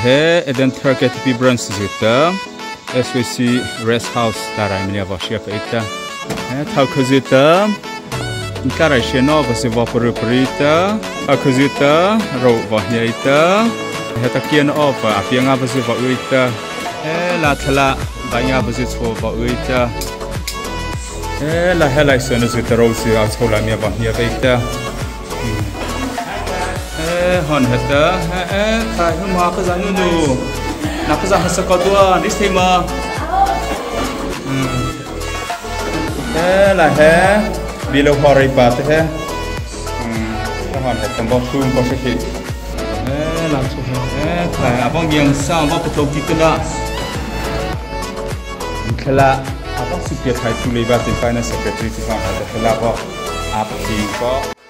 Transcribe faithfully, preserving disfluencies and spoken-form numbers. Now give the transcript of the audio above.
he Edenthar K T P branch zita S V C rest house Tlârai milia vashia peita he thau khazita Tlârai sheno vasi vaporu perita khazita ro vahyaita he takian of apianga vasi vauita he la thala banya vasi cho vauita he la helai sona zita ro si a chola mia vahya peita hòn hết đó, tại hôm qua cái giá như nu, nạp cái giá hết sao có tua, đi xem mà, thế là thế, bị lâu hoa rồi bà thế, cái hòn hết tầm bao xung có sẽ kỹ, thế làm sao thế, tại à bông giang sao bông bột tí cái đó, thế là à bông sự kiện thay tu lý và tiền phải là secretary thì hòn hết thế là bông à bông gì có